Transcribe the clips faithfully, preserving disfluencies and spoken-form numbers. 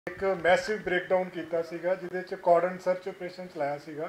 एक massive breakdown किया सीगा जिहदे च कॉर्डन सर्च ऑपरेशन चलाया सीगा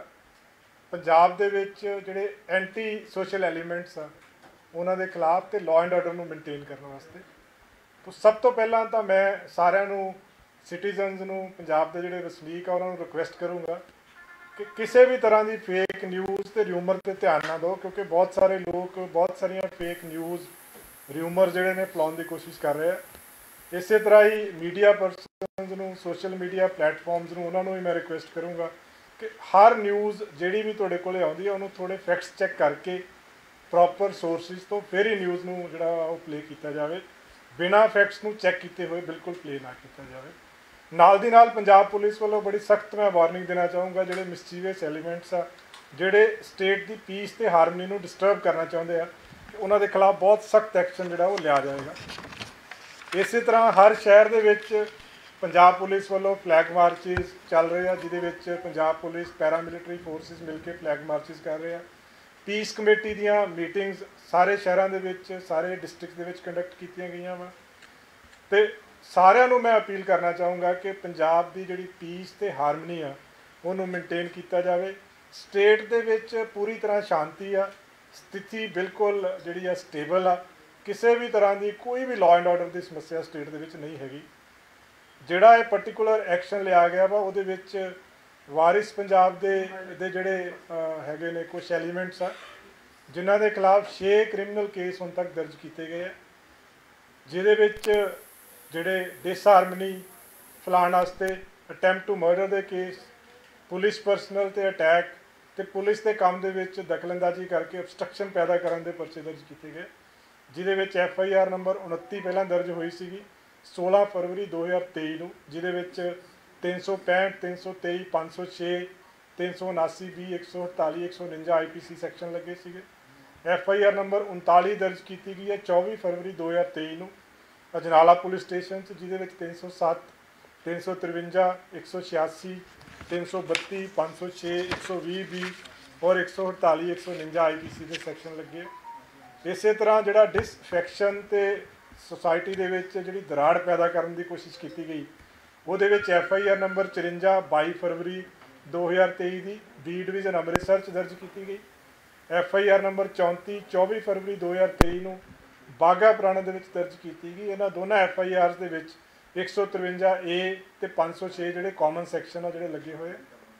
पंजाब दे विच जिहड़े एंटी सोशल एलीमेंट्स आ उन्हां दे खिलाफ ते लॉ एंड ऑर्डर नूं मेनटेन करने वास्ते। तो सब तो पहला तो मैं सारिਆਂ ਨੂੰ सिटीजनस ਨੂੰ पंजाब ਦੇ ਜਿਹੜੇ ਵਸਨੀਕ ਆ ਉਹਨਾਂ ਨੂੰ ਰਿਕੁਐਸਟ ਕਰੂੰਗਾ कि किसी भी तरह की फेक न्यूज़ तो र्यूमर पर ध्यान ना दो, क्योंकि बहुत सारे लोग बहुत सारिया फेक न्यूज़ र्यूमर जोड़े ने फैलाने की कोशिश कर रहे हैं। इस तरह ही मीडिया परसनस नूं सोशल मीडिया प्लेटफॉर्म्स नूं उन्होंने भी मैं रिक्वेस्ट करूँगा कि हर न्यूज़ जी भी तुहाडे कोले आउंदी है उन्होंने थोड़े फैक्ट्स चैक करके प्रॉपर सोर्सिस तो फिर ही न्यूज़ नूं जिहड़ा वो प्ले किया जाए, बिना फैक्ट्स नूं चैक किए हुए बिल्कुल प्ले ना किया जाए। नाल दी नाल पंजाब पुलिस वालों बड़ी सख्त मैं वार्निंग देना चाहूँगा जोड़े मिसचीवियस एलीमेंट्स आ जोड़े स्टेट की पीस ते हारमनी नूं डिस्टर्ब करना चाहते हैं कि उन्होंने खिलाफ बहुत सख्त एक्शन जोड़ा वो लिया जाएगा। इस तरह हर शहर दे विच पंजाब पुलिस वालों फ्लैग मार्चिज चल रहे हैं जिहदे विच पंजाब पुलिस पैरामिलिटरी फोर्सिस मिल के फ्लैग मार्चिज कर रहे हैं। पीस कमेटी दियां मीटिंग्स सारे शहरों के विच सारे डिस्ट्रिक्ट दे विच कंडक्ट कीतियां गईयां वा ते सारिਆਂ ਨੂੰ मैं अपील करना चाहूँगा कि पंजाब की जी पीस ते हारमनी आ उन्होंने मेनटेन किया जाए। स्टेट दे विच पूरी तरह शांति आ, स्थिति बिल्कुल जी आ स्टेबल आ, किसी भी तरह की कोई भी लॉ एंड ऑर्डर की समस्या स्टेट दे विच नहीं हैगी। जिहड़ा ये पर्टिकुलर एक्शन लिया गया वा उहदे विच वारिस पंजाब दे दे जिहड़े हैगे ने कुछ एलीमेंट्स आ जिन्हां दे खिलाफ छे क्रिमिनल केस हुण तक दर्ज किए गए, जिहदे विच जिहड़े डिसहारमनी फैलाउण वास्ते अटैम्प्ट टू मर्डर के केस, पुलिस परसनल ते अटैक ते पुलिस के काम दे विच दखलअंदाजी करके obstruction पैदा करने के परचे दर्ज किए गए, जिहदे विच एफ आई आर नंबर उनती पहला दर्ज हुई सी सोलह फरवरी दो हज़ार तेई नूं, जिहदे विच तीन सौ पैंठ तीन सौ तेई पाँच सौ छे तीन सौ उनासी भी एक सौ अड़ताली एक सौ उनंजा आई पी सी सैक्शन लगे सीगे। एफ आई आर नंबर उनताली दर्ज की गई है चौबी फरवरी दो हज़ार तेई नूं अजनाला पुलिस स्टेशन जिहदे तीन सौ सत्त तीन सौ तिरवंजा एक सौ छियासी तीन सौ बत्ती पाँच सौ छे एक सौ भी भी और एक सौ अड़ताली एक सौ उनंजा आई पी सी के सैक्शन लगे। इस तरह जिहड़ा डिसफैक्शन ते सोसाइटी दे विच जिहड़ी दराड़ पैदा करने की कोशिश की गई उहदे विच एफ आई आर नंबर चुरंजा बाई फरवरी दो हज़ार तेई की बी डिवीजन अमृतसर दर्ज की गई। एफ आई आर नंबर चौंती चौबी फरवरी दो हज़ार तेई नूं बाघा पुराना दे विच दर्ज की गई। इन्हां दोनों एफ आई आर दे विच एक सौ तिरवंजा ए ते पाँच सौ छे जिहड़े कॉमन सैक्शन आ जिहड़े लगे हुए।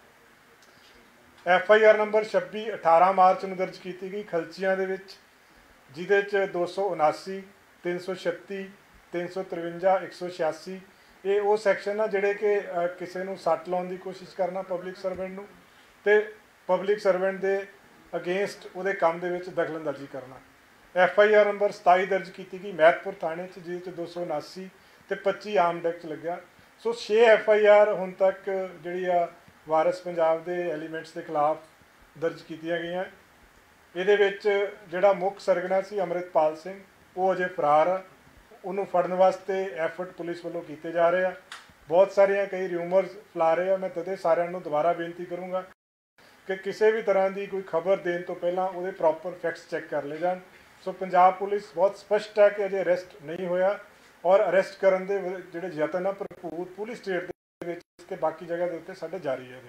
एफ आई आर नंबर छब्बी अठारह मार्च में दर्ज की गई खलचियां दे विच, जिहदे च दो सौ उनासी तीन सौ छत्ती तीन सौ तिरवंजा एक सौ छियासी ये वो सैक्शन आ जिहड़े कि किसी नूं सੱਟ लाउण की कोशिश करना पब्लिक सर्वेंट नूं ते पब्लिक सर्वेंट दे अगेंस्ट उहदे काम दे विच दखलअंदाजी करना। एफ आई आर नंबर सताई दर्ज की गई मैहतपुर थाने जिस दो सौ उनासी तो पच्ची आम एक्ट लग्या। सो छे एफ आई आर हुण तक जी वारिस पंजाब के एलीमेंट्स के खिलाफ दर्ज की गई। ये जोड़ा मुख सरगना से अमृतपाल सिंह वो अजे फरार आ, उन्होंने फड़न वास्ते एफर्ट पुलिस वालों किए जा रहे हैं। बहुत सारिया कई र्यूमर्स फैला रहे हैं। मैं तदे सारिਆਂ ਨੂੰ दोबारा बेनती करूँगा कि किसी भी तरह की कोई खबर देने तो पहला वो प्रॉपर फैक्ट्स चैक कर ले जान। सो पंजाब पुलिस बहुत स्पष्ट है कि अजे अरेस्ट नहीं होया और अरेस्ट करने के जोड़े यतन है भरपूर पूरी स्टेट के बाकी जगह के उत्ते साडे जारी है।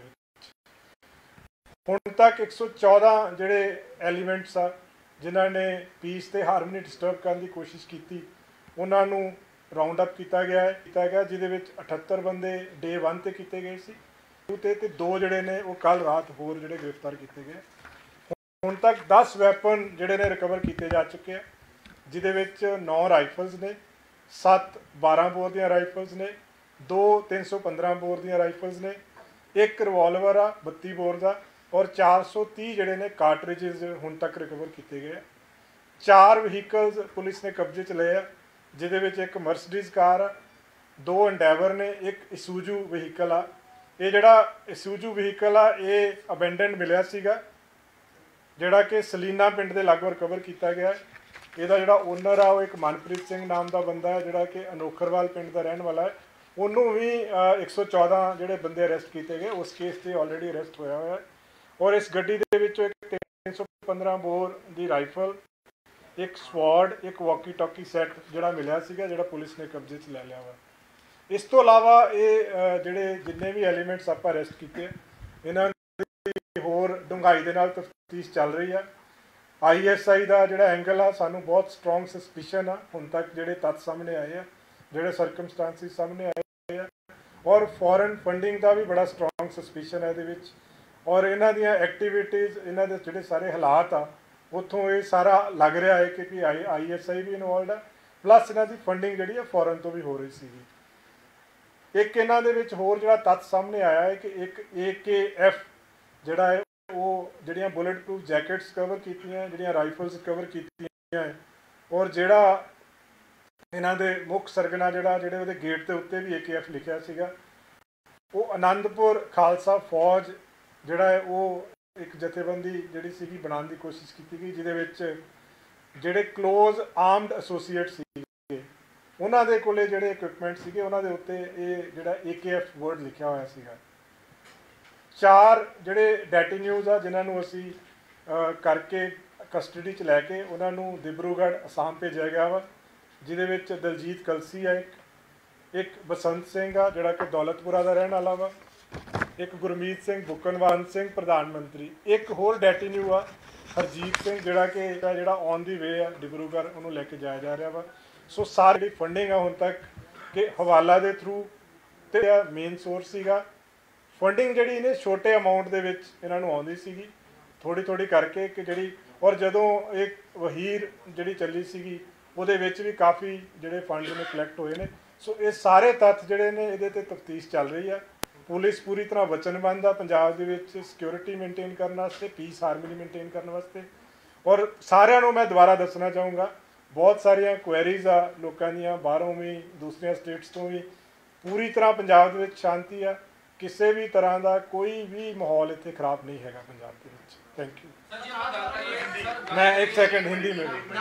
हुण तक एक सौ चौदह जोड़े एलीमेंट्स आ जिन्हों ने पीस ते हारमनी डिस्टर्ब करने की कोशिश की उन्होंने राउंड अप किया गया है किया गया जिहदे विच अठहत्तर बंदे डे वन ते किए गए सी ते दो जोड़े ने वो कल रात होर जोड़े गिरफ्तार किए गए। हुण तक दस वैपन जोड़े ने रिकवर किए जा चुके हैं, जिहदे विच नौ राइफल्स ने, सत्त बारह बोर दियां राइफल्स ने, दो तीन सौ पंद्रह बोर दियां राइफल्स ने, एक रिवॉल्वर आ बत्ती बोर का और चार सौ तीह जोड़े ने कार्टरिजेज हुण तक रिकवर किए गए। चार वहीकल्स पुलिस ने कब्जे च लए, जिहदे विच एक मर्सडीज कार आ, दो एंडेवर ने, एक इसुजू वहीकल आ। ये जिहड़ा इसुजू वहीकल आ ये अबेंडेंड मिलिया सीगा जिहड़ा कि सलीना पिंड के लागों रिकवर किया गया। इसका जिहड़ा ओनर आ वो एक मनप्रीत सिंह नाम का बंदा है जिहड़ा कि अनोखरवाल पिंड का रहन वाला है। उन्होंने भी एक सौ चौदह जोड़े बंदे अरेस्ट किए गए, उस केस से ऑलरेडी अरेस्ट होया हुआ है। और इस गड्डी दे विचों एक तीन सौ पंद्रह बोर की राइफल, एक स्वॉर्ड, एक वॉकी टॉकी सैट जोड़ा मिलिया सीगा जिहड़ा पुलिस ने कब्जे च लै लिया हुआ। इस तो इलावा ये ਜਿਹੜੇ जिन्ने भी एलीमेंट्स आप अरेस्ट किए इन्हों होर डूंघाई दे नाल तफ्तीश चल रही है। आई एस आई का जोड़ा एंगल आ सानू बहुत स्ट्रोंग सस्पिशन आ हुण तक जोड़े तत्थ सामने आए हैं, जोड़े सरकमस्टांसिस सामने आए हैं, और फॉरन फंडिंग का भी बड़ा स्ट्रोंग सस्पिशन है ये, और इन्हों दी एक्टिविटीज़ इन्हों के जोड़े सारे हालात आ उत्थों ये सारा लग रहा है कि आई आई एस आई भी इनवॉल्व है, प्लस इन्हों की फंडिंग जी है फॉरन तो भी हो रही सी। एक इन्हों के होर जो तत्थ सामने आया है कि एक ए के एफ जोड़ा है वो जड़ियाँ बुलेट प्रूफ जैकेट्स कवर की, जड़ियाँ राइफल्स कवर की, और जोड़ा इन्हों के मुख सरगना जोड़ा जो गेट के उत्ते भी ए के एफ लिखा सीगा, वो आनंदपुर खालसा फौज जोड़ा है वो एक जथेबंदी जी सी बनाने की कोशिश की गई, जिदे जोड़े क्लोज आर्मड एसोसीएट सी उन्होंने कोले जोड़े इक्विपमेंट से उन्होंने उत्ते ये जोड़ा ए के एफ वर्ड लिखा हुआ सीगा। चार जोड़े डेटिन्यूज आ जिन्होंने असी करके कस्टडी च लैके उन्होंने डिब्रूगढ़ आसाम भेजा गया वा, जिदे दलजीत कलसी है, एक एक बसंत सिंह आ जोड़ा कि दौलतपुरा का रहने वाला वा, एक गुरमीत सिंह बुकनवान सिंह प्रधानमंत्री, एक होर डेटिन्यू आ हरजीत सिंह जोड़ा कि जोड़ा ऑन दी वे आ डिब्रूगढ़ उन्होंने लैके जाया जा रहा वा। सो सारी फंडिंग है हुण तक कि हवाला के थ्रू तो मेन सोर्स सीगा, फंडिंग जी इन्हें छोटे अमाउंट के इन्हों आती सी थोड़ी थोड़ी करके कि जी, और जदों एक वहीर जी चली सी वो भी काफ़ी जोड़े फंड ने कलैक्ट होए ने। सो ये सारे तत्थ जोड़े ने ये तफ्तीश चल रही है। पुलिस पूरी तरह वचनबद्ध है पंजाब के सिक्योरिटी मेनटेन करने वास्ते, पीस हारमनी मेनटेन करने वास्ते, और सारिਆਂ मैं दोबारा दसना चाहूँगा बहुत सारिया क्वेरीज आ लोगों दी बाहरों भी दूसरिया स्टेट्स तो भी, पूरी तरह पंजाब के शांति है, किसी भी तरह का कोई भी माहौल इतने खराब नहीं है पंजाब के। Thank you. मैं एक सेकंड हिंदी में भी,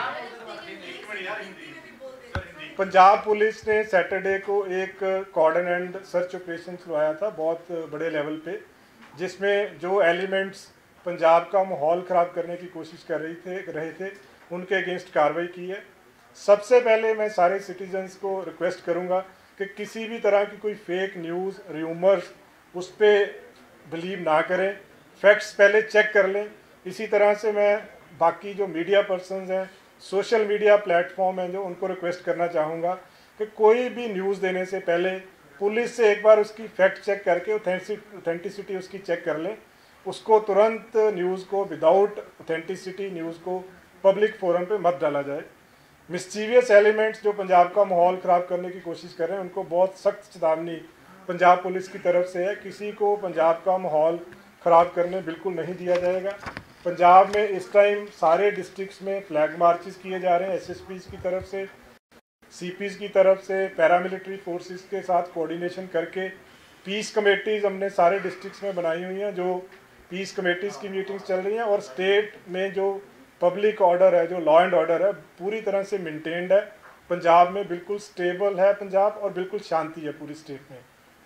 पंजाब पुलिस ने सैटरडे को एक कॉर्डन एंड सर्च ऑपरेशन चलवाया था बहुत बड़े लेवल पे, जिसमें जो एलिमेंट्स पंजाब का माहौल ख़राब करने की कोशिश कर रही थे रहे थे उनके अगेंस्ट कार्रवाई की है। सबसे पहले मैं सारे सिटीजन्स को रिक्वेस्ट करूंगा कि किसी भी तरह की कोई फेक न्यूज़ र्यूमर्स उस पर बिलीव ना करें, फैक्ट्स पहले चेक कर लें। इसी तरह से मैं बाकी जो मीडिया पर्सनस हैं, सोशल मीडिया प्लेटफॉर्म हैं, जो उनको रिक्वेस्ट करना चाहूँगा कि कोई भी न्यूज़ देने से पहले पुलिस से एक बार उसकी फैक्ट चेक करके ऑथेंटिसिटी उसकी चेक कर लें, उसको तुरंत न्यूज़ को विदाउट ऑथेंटिसिटी न्यूज़ को पब्लिक फोरम पे मत डाला जाए। मिस्चीवियस एलिमेंट्स जो पंजाब का माहौल ख़राब करने की कोशिश कर रहे हैं उनको बहुत सख्त चेतावनी पंजाब पुलिस की तरफ से है, किसी को पंजाब का माहौल ख़राब करने बिल्कुल नहीं दिया जाएगा। पंजाब में इस टाइम सारे डिस्ट्रिक्ट्स में फ्लैग मार्चेस किए जा रहे हैं एस एस पीज़ की तरफ से, सी पीज़ की तरफ से, पैरामिलिट्री फोर्सेस के साथ कोऑर्डिनेशन करके पीस कमेटीज़ हमने सारे डिस्ट्रिक्ट्स में बनाई हुई हैं, जो पीस कमेटीज़ की मीटिंग्स चल रही हैं, और स्टेट में जो पब्लिक ऑर्डर है, जो लॉ एंड ऑर्डर है, पूरी तरह से मेंटेन्ड है। पंजाब में बिल्कुल स्टेबल है पंजाब, और बिल्कुल शांति है पूरी स्टेट में।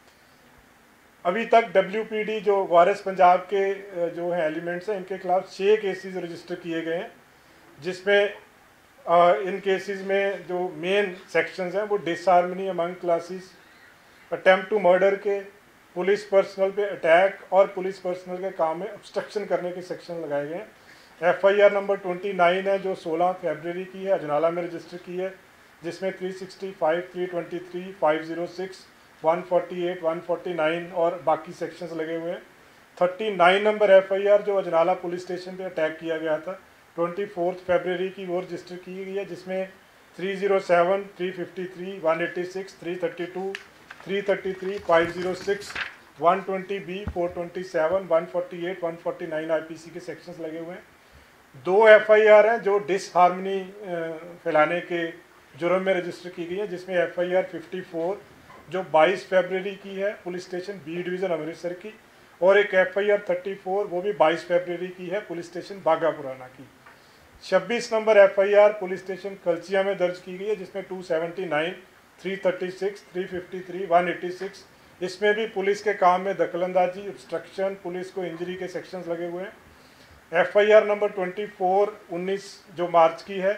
अभी तक डब्ल्यू पी डी जो वारिस पंजाब के जो हैं एलिमेंट्स हैं, इनके खिलाफ छः केसेस रजिस्टर किए गए हैं, जिसमें इन केसेस में जो मेन सेक्शंस हैं वो disharmony among classes, attempt to murder के, पुलिस पर्सनल पे अटैक और पुलिस पर्सनल के काम में ऑब्स्ट्रक्शन करने के सेक्शन लगाए गए हैं। एफ आई आर नंबर उनतीस है जो सोलह फरवरी की है, अजनाला में रजिस्टर की है, जिसमें तीन सौ पैंसठ, तीन सौ तेईस, पाँच सौ छह, एक सौ अड़तालीस, एक सौ उनचास और बाकी सेक्शंस लगे हुए हैं। उनतालीस नंबर एफ आई आर जो अजनाला पुलिस स्टेशन पे अटैक किया गया था चौबीस फरवरी की, वो रजिस्टर की गई है, जिसमें तीन सौ सात, तीन सौ तिरेपन, एक सौ छियासी, तीन सौ बत्तीस, तीन सौ तैंतीस, पाँच सौ छह, एक सौ बीस बी, चार सौ सत्ताईस, एक सौ अड़तालीस, एक सौ उनचास आई पी सी के सेक्शंस लगे हुए हैं। दो एफ आई आर हैं जो डिसहार्मनी फैलाने के जुर्म में रजिस्टर की गई है, जिसमें एफ आई आर चौवन जो बाईस फरवरी की है police station B division Amritsar की, और एक एफ आई आर चौंतीस वो भी बाईस फरवरी की है पुलिस स्टेशन बागा पुराना की। छब्बीस नंबर एफ आई आर पुलिस स्टेशन कलचिया में दर्ज की गई है, जिसमें दो सौ उन्यासी, तीन सौ छत्तीस, तीन सौ तिरेपन, एक सौ छियासी, इसमें भी पुलिस के काम में दखलंदाजी, ऑब्स्ट्रक्शन, पुलिस को इंजरी के सेक्शंस लगे हुए हैं। एफ आई आर नंबर चौबीस उन्नीस जो मार्च की है,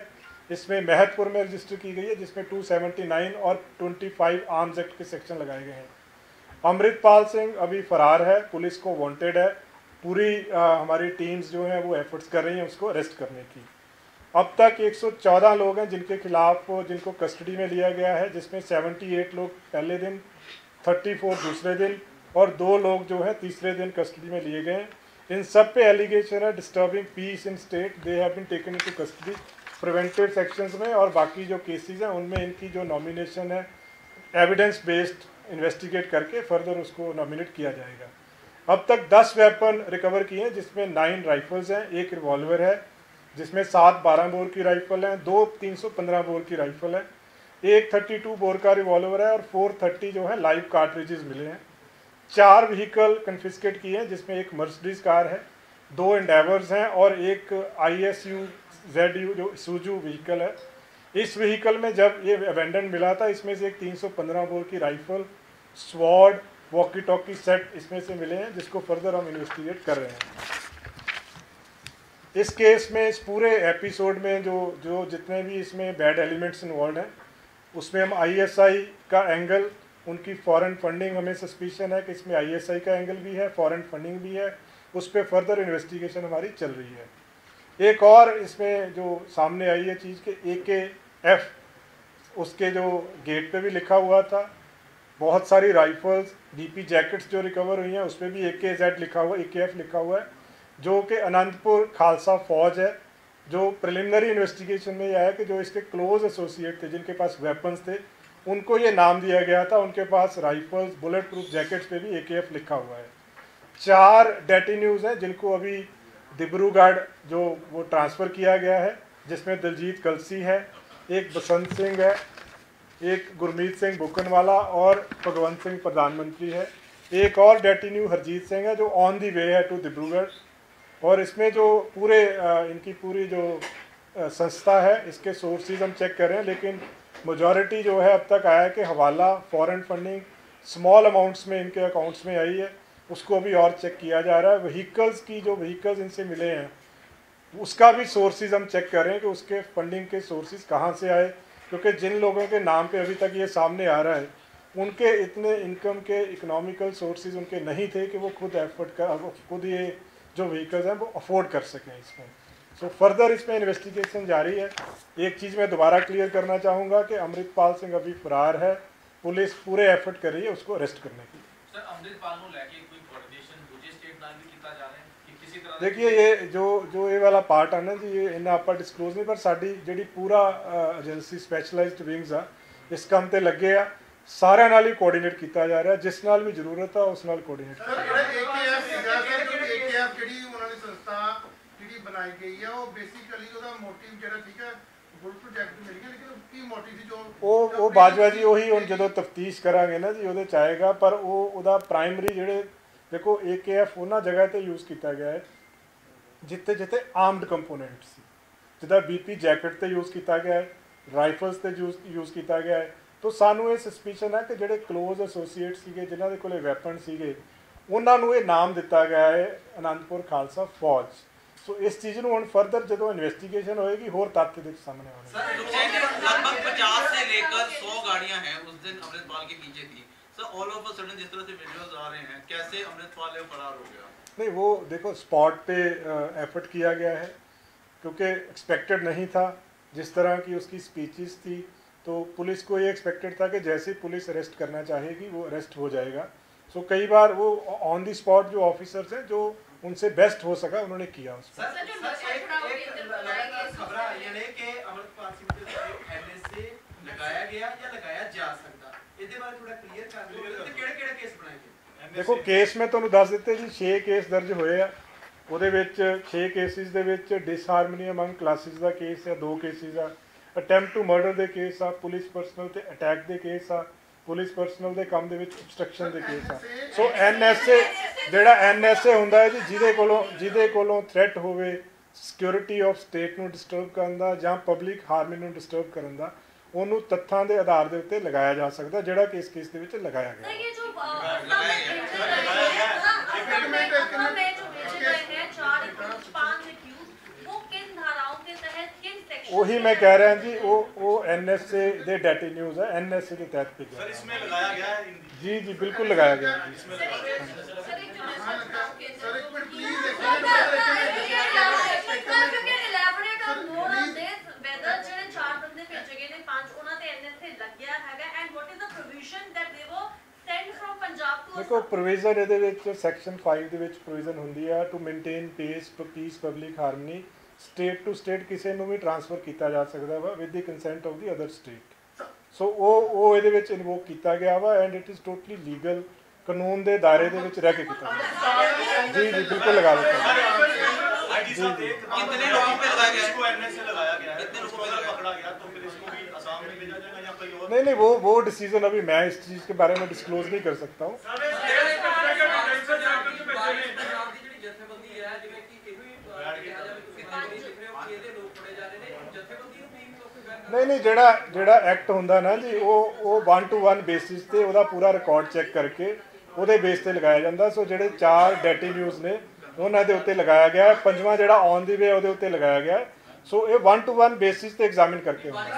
इसमें महतपुर में रजिस्टर की गई है, जिसमें टू सेवेंटी नाइन और पच्चीस आर्म्स एक्ट के सेक्शन लगाए गए हैं। अमृतपाल सिंह अभी फरार है, पुलिस को वांटेड है। पूरी आ, हमारी टीम्स जो हैं वो एफर्ट्स कर रही हैं उसको अरेस्ट करने की। अब तक एक सौ चौदह लोग हैं जिनके खिलाफ जिनको कस्टडी में लिया गया है, जिसमें अठहत्तर लोग पहले दिन, चौंतीस दूसरे दिन और दो लोग जो हैं तीसरे दिन कस्टडी में लिए गए। इन सब पे एलिगेशन है disturbing peace in state, they have been taken into custody preventive sections में, और बाकी जो केसेस हैं उनमें इनकी जो नॉमिनेशन है एविडेंस बेस्ड इन्वेस्टिगेट करके फर्दर उसको नॉमिनेट किया जाएगा। अब तक दस वेपन रिकवर किए हैं, जिसमें नाइन राइफल्स हैं, एक रिवॉल्वर है जिसमें सात बारह बोर की राइफल हैं, दो तीन सौ पंद्रह बोर की राइफल है, एक बत्तीस बोर का रिवॉल्वर है और चार सौ तीस जो है लाइव कार्ट्रिजेस मिले हैं। चार व्हीकल कन्फिस्केट किए हैं, जिसमें एक मर्सिडीज कार है, दो एंडेवर्स हैं और एक I S U Z U जो सूजू व्हीकल है। इस व्हीकल में जब ये अबेंडन मिला था, इसमें से एक तीन सौ पंद्रह बोर की rifle, sword, walkie talkie set इसमें से मिले हैं, जिसको फर्दर हम इन्वेस्टिगेट कर रहे हैं। इस केस में, इस पूरे एपिसोड में जो जो जितने भी इसमें बैड एलिमेंट्स इन्वॉल्व हैं, उसमें हम आईएसआई का एंगल, उनकी फॉरेन फंडिंग, हमें सस्पिशन है कि इसमें आईएसआई का एंगल भी है, फॉरेन फंडिंग भी है, उस पर फर्दर इन्वेस्टिगेशन हमारी चल रही है। एक और इसमें जो सामने आई है चीज़ के ए के एफ, उसके जो गेट पे भी लिखा हुआ था, बहुत सारी राइफल्स, डीपी जैकेट्स जो रिकवर हुई हैं उस पर भी ए के जेड लिखा हुआ, ए के एफ लिखा हुआ है, जो कि अनंतपुर खालसा फौज है। जो प्रिलिमिनरी इन्वेस्टिगेशन में यह है कि जो इसके क्लोज एसोसिएट थे, जिनके पास वेपन्स थे, उनको ये नाम दिया गया था, उनके पास राइफल्स, बुलेट प्रूफ जैकेट्स पे भी ए के एफ लिखा हुआ है। चार डेटिन्यूज हैं जिनको अभी डिब्रूगढ़ जो वो ट्रांसफ़र किया गया है, जिसमें दिलजीत कलसी है, एक बसंत सिंह है, एक गुरमीत सिंह बुकनवाला और भगवंत सिंह प्रधानमंत्री है। एक और डेटिन्यू हरजीत सिंह है जो ऑन दी वे है टू डिब्रूगढ़। और इसमें जो पूरे इनकी पूरी जो संस्था है, इसके सोर्सेज हम चेक कर रहे हैं, लेकिन मेजॉरिटी जो है अब तक आया है कि हवाला, फॉरेन फंडिंग स्मॉल अमाउंट्स में इनके अकाउंट्स में आई है, उसको अभी और चेक किया जा रहा है। व्हीकल्स की जो व्हीकल्स इनसे मिले हैं उसका भी सोर्सेज हम चेक कर रहे हैं कि उसके फंडिंग के सोर्सेज कहाँ से आए, क्योंकि जिन लोगों के नाम पे अभी तक ये सामने आ रहा है उनके इतने इनकम के इकोनॉमिकल सोर्सेज उनके नहीं थे कि वो खुद एफर्ट कर खुद ये जो व्हीकल्स हैं वो अफोर्ड कर सकें इसमें। सो फर्दर इसमें इन्वेस्टिगेशन जारी है। एक चीज़ मैं दोबारा क्लियर करना चाहूँगा कि अमृतपाल सिंह अभी फरार है, पुलिस पूरे एफर्ट कर रही है उसको अरेस्ट करने की। सर, अमृतपाल को लेके कोई कोऑर्डिनेशन दूसरे स्टेट नाल भी किया जा रहा है कि किसी तरह देखिए, ये जो जो ये वाला पार्ट है ना जी, ये इन्हें आप डिस्क्लोज नहीं, पर साडी ਜਿਹੜੀ पूरा एजेंसी स्पैशलाइज्ड विंग्स आ इस काम ते लगे आ, सारे नाल ही कोऑर्डिनेट किया जा रहा है, जिस नाल भी जरूरत है उस नाल कोऑर्डिनेट सर ਜਿਹੜਾ ਏਕੇਐਫ ਸੀਗਾ ਸਰ, ਜਿਹੜੀ ਏਕੇਐਫ ਜਿਹੜੀ ਉਹਨਾਂ ਦੀ ਸੰਸਥਾ ਜਿਹੜੀ ਬਣਾਈ ਗਈ ਆ, ਉਹ ਬੇਸਿਕਲੀ ਉਹਦਾ ਮੋਟਿਵ ਜਿਹੜਾ ਠੀਕ ਹੈ ਗੁੱਡ ਪ੍ਰੋਜੈਕਟ ਮਿਲ ਗਿਆ, ਲੇਕਿਨ ਕੀ ਮੋਟਿਵ ਸੀ ਜੋ ਉਹ ਉਹ ਬਾਜਵਾ ਜੀ ਉਹੀ ਹੁਣ ਜਦੋਂ ਤਫਤੀਸ਼ ਕਰਾਂਗੇ ਨਾ ਜੀ ਉਹਦੇ ਚ ਆਏਗਾ। ਪਰ ਉਹ ਉਹਦਾ ਪ੍ਰਾਇਮਰੀ ਜਿਹੜੇ ਦੇਖੋ ਏਕੇਐਫ ਉਹਨਾਂ ਜਗ੍ਹਾ ਤੇ ਯੂਜ਼ ਕੀਤਾ ਗਿਆ ਹੈ ਜਿੱਥੇ ਜਿੱਥੇ ਆਰਮਡ ਕੰਪੋਨੈਂਟ ਸੀ, ਜਿੱਦਾਂ ਬੀਪੀ ਜੈਕਟ ਤੇ ਯੂਜ਼ ਕੀਤਾ ਗਿਆ ਹੈ, ਰਾਈਫਲਸ ਤੇ ਯੂਜ਼ ਯੂਜ਼ ਕੀਤਾ ਗਿਆ ਹੈ। तो सानू ये सस्पिशन है कि जोड़े क्लोज एसोसीएट सीगे जिन्होंने कोले वैपन सीगे उन्होंने ये नाम दिता गया है आनंदपुर खालसा फौज। सो इस चीज़ को हम फर्दर जो इन्वेस्टिगेशन होएगी होर तथ्य दे सामने आने। सर, लगभग पचास से लेकर सौ गाड़ियां हैं उस दिन अमृतपाल के पीछे थी। Sir, all of a sudden जिस तरह से वीडियोस आ रहे हैं, कैसे अमृतपाल फरार हो गया? नहीं, वो देखो स्पॉट पे एफर्ट किया गया है क्योंकि एक्सपेक्टेड नहीं था जिस तरह की उसकी स्पीचेस थी। तो पुलिस को ये एक्सपेक्टेड था कि जैसे पुलिस अरेस्ट करना चाहेगी वो अरेस्ट हो जाएगा। सो कई बार वो ऑन दी स्पॉट जो ऑफिसर्स हैं जो उनसे बेस्ट हो सका उन्होंने किया उसको। सर, सर, सर, एक एक लगातार खबर आ रही है कि अमृतपाल सिंह पे एनएसए लगाया गया या लगाया जा सकता, ਇਹਦੇ ਬਾਰੇ ਥੋੜਾ ਕਲੀਅਰ ਕਰ ਦਿਓ ਤੇ ਕਿਹੜੇ ਕਿਹੜੇ ਕੇਸ ਬਣਾਏ ਗਏ? ਦੇਖੋ, ਕੇਸ ਮੈਂ ਤੁਹਾਨੂੰ ਦੱਸ ਦਿੱਤੇ ਜੀ, ਛੇ ਕੇਸ ਦਰਜ ਹੋਏ ਆ। ਉਹਦੇ ਵਿੱਚ ਛੇ ਕੇਸਿਸ ਦੇ ਵਿੱਚ ਡਿਸਹਾਰਮਨੀ ਅਮੰਗ ਕਲਾਸਿਸ ਦਾ ਕੇਸ ਆ, ਦੋ ਕੇਸਿਸ ਆ, ਅਟੈਂਪਟ ਟੂ ਮਰਡਰ ਦੇ ਕੇਸ ਆ, ਪੁਲਿਸ ਪਰਸਨਲ ਤੇ ਅਟੈਕ ਦੇ ਕੇਸ ਆ, ਪੁਲਿਸ ਪਰਸਨਲ ਦੇ ਕੰਮ ਦੇ ਵਿੱਚ obstruction ਦੇ ਕੇਸ ਆ। ਸੋ ਐਨ ਐਸ ਏ ਜਿਹੜਾ ਐਨ ਐਸ ਏ ਹੁੰਦਾ ਹੈ ਜੀ, ਜਿਹਦੇ ਕੋਲੋਂ ਜਿਹਦੇ ਕੋਲੋਂ ਥ੍ਰੈਟ ਹੋਵੇ ਸਿਕਿਉਰਿਟੀ ਆਫ ਸਟੇਟ ਨੂੰ ਡਿਸਟਰਬ ਕਰਨ ਦਾ ਜਾਂ ਪਬਲਿਕ ਹਾਰਮਨੀ ਨੂੰ ਡਿਸਟਰਬ ਕਰਨ ਦਾ, ਉਹਨੂੰ ਤੱਥਾਂ ਦੇ ਆਧਾਰ ਦੇ ਉੱਤੇ ਲਗਾਇਆ ਜਾ ਸਕਦਾ, ਜਿਹੜਾ ਕਿ ਇਸ ਕੇਸ ਦੇ ਵਿੱਚ ਲਗਾਇਆ ਗਿਆ। ਉਹੀ ਮੈਂ ਕਹਿ ਰਿਹਾ ਜੀ, ਉਹ ਉਹ ਐਨਐਸਏ ਦੇ ਡਾਟਾ ਨਿਊਜ਼ ਹੈ, ਐਨਐਸਏ ਦੇ ਤਹਿਤ ਭੇਜਿਆ सर इसमें लगाया गया है इन- ਜੀ ਜੀ ਬਿਲकुल लगाया गया है जी। ਸਰ ਇੱਕ ਮਿੰਟ ਪਲੀਜ਼ ਇੱਕ Sir, minute can you elaborate on more on this, whether ਜਿਹੜੇ ਚਾਰ ਬੰਦੇ ਭੇਜੇ ਗਏ ਨੇ, ਪੰਜ ਉਹਨਾਂ ਤੇ N S A ਲੱਗਿਆ ਹੈਗਾ, and what is the provision that they were sent from Punjab to ਦੇਖੋ Assam? ਪ੍ਰੋਵੀਜ਼ਨ ਇਹਦੇ ਵਿੱਚ ਸੈਕਸ਼ਨ ਪੰਜ ਦੇ ਵਿੱਚ ਪ੍ਰੋਵੀਜ਼ਨ ਹੁੰਦੀ ਹੈ to maintain peace peace public harmony, state to state ਕਿਸੇ ਨੂੰ ਵੀ ਟ੍ਰਾਂਸਫਰ ਕੀਤਾ ਜਾ ਸਕਦਾ ਵਾ with the consent of the other state. So ਉਹ ਉਹ ਇਹਦੇ ਵਿੱਚ ਇਨਵੋਕ ਕੀਤਾ ਗਿਆ ਵਾ and it is totally legal, ਕਾਨੂੰਨ ਦੇ ਦਾਇਰੇ ਦੇ ਵਿੱਚ ਰਹਿ ਕੇ ਕੀਤਾ ਗਿਆ। ਜੀ ਜੀ ਬਿਲकुल लगा देता हूँ। आईटी साहब एक कितने लोगों पे लगाया गया है? इसको एनएसए लगाया गया है, कितने लोगों इसको पे अगर लगाया? पकड़ा गया तो फिर इसको भी असम में भेजा जाएगा या कहीं और? नहीं नहीं वो वो डिसीजन अभी मैं इस चीज़ के बारे में डिस्क्लोज नहीं कर सकता हूँ। ਨਹੀਂ ਨਹੀਂ ਜਿਹੜਾ ਜਿਹੜਾ ਐਕਟ ਹੁੰਦਾ ਨਾ ਜੀ, ਉਹ ਉਹ ਵਨ ਟੂ ਵਨ ਬੇਸਿਸ ਤੇ ਉਹਦਾ ਪੂਰਾ ਰਿਕਾਰਡ ਚੈੱਕ ਕਰਕੇ ਉਹਦੇ ਬੇਸ ਤੇ ਲਗਾਇਆ ਜਾਂਦਾ। ਸੋ ਜਿਹੜੇ ਚਾਰ ਡੈਟੀ ਨਿਊਜ਼ ਨੇ ਉਹਨਾਂ ਦੇ ਉੱਤੇ ਲਗਾਇਆ ਗਿਆ, ਪੰਜਵਾਂ ਜਿਹੜਾ ਔਨ ਦੀ ਵੇ ਉਹਦੇ ਉੱਤੇ ਲਗਾਇਆ ਗਿਆ। ਸੋ ਇਹ ਵਨ ਟੂ ਵਨ ਬੇਸਿਸ ਤੇ ਐਗਜ਼ਾਮਿਨ ਕਰਕੇ ਹੁੰਦਾ